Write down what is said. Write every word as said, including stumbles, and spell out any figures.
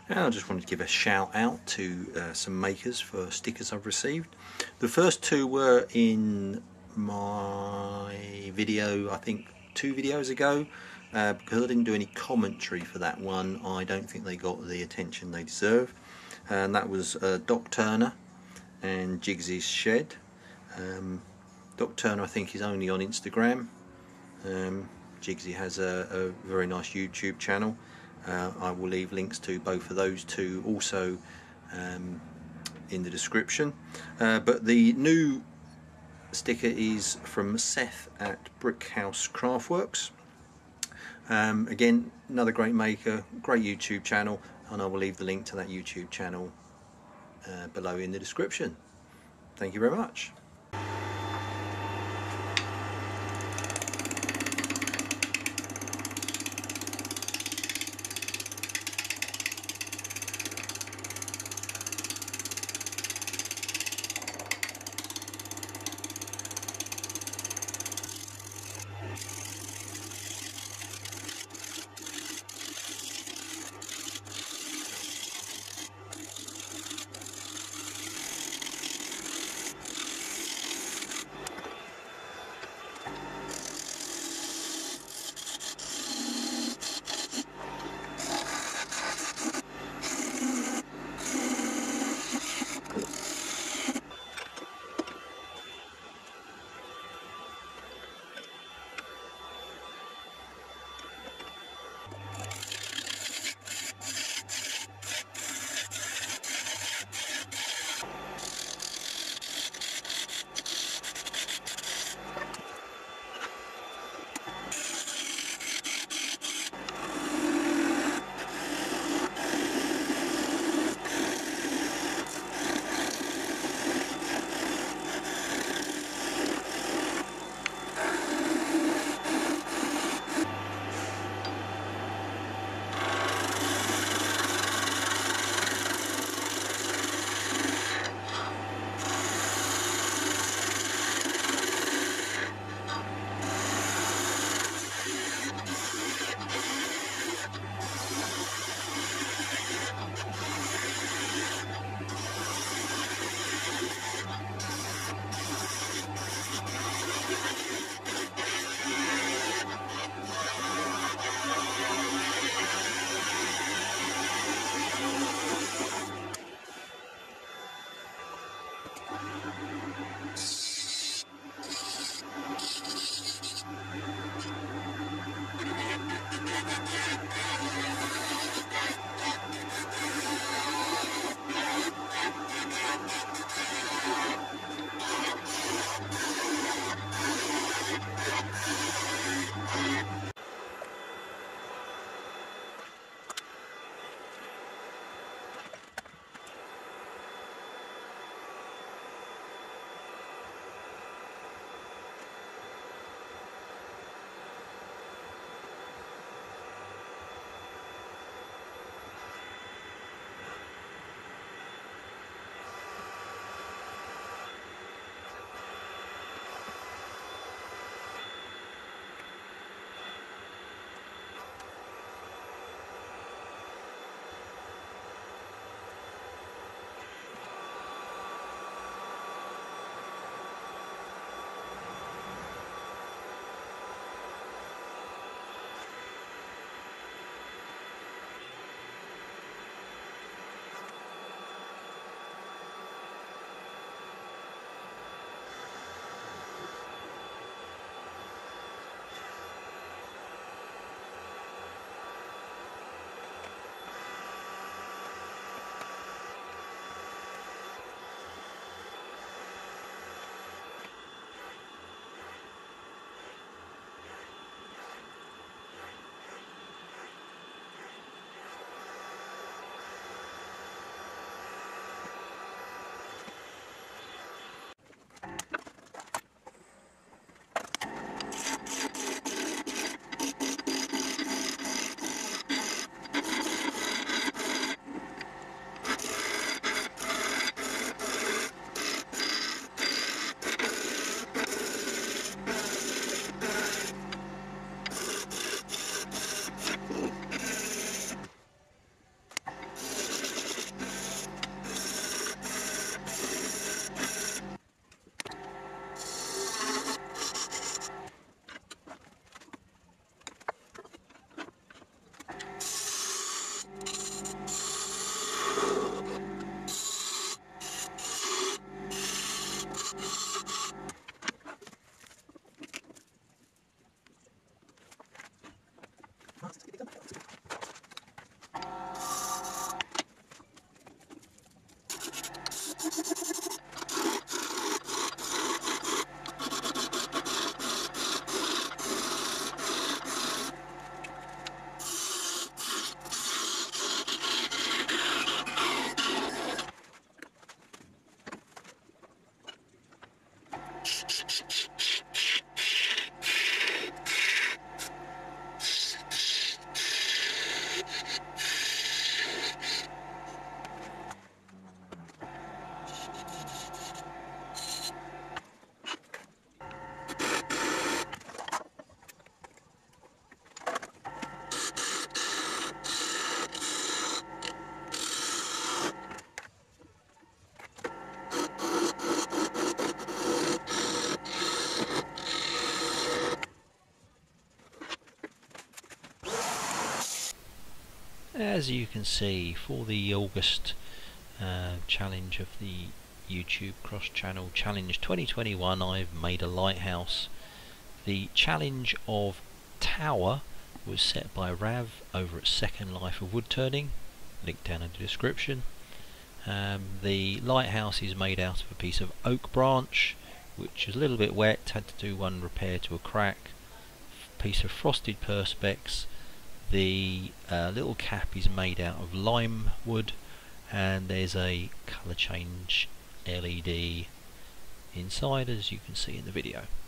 And I just wanted to give a shout out to uh, some makers for stickers I've received. The first two were in my video, I think two videos ago. Uh, because I didn't do any commentary for that one, I don't think they got the attention they deserve. And that was uh, Doc Turner and Jiggsy's Shed. Um, Doc Turner, I think, is only on Instagram. Um, Jiggsy has a, a very nice YouTube channel. Uh, I will leave links to both of those two also um, in the description. Uh, but the new sticker is from Seth at Brickhouse Craftworks. Um, again, another great maker, great YouTube channel, and I will leave the link to that YouTube channel uh, below in the description. Thank you very much. As you can see, for the August uh, challenge of the YouTube cross-channel challenge twenty twenty-one, I've made a lighthouse. The challenge of tower was set by Rav over at Second Life of Woodturning, link down in the description. Um, the lighthouse is made out of a piece of oak branch, which is a little bit wet, had to do one repair to a crack, piece of frosted perspex. The uh, little cap is made out of lime wood, and there's a colour change L E D inside, as you can see in the video.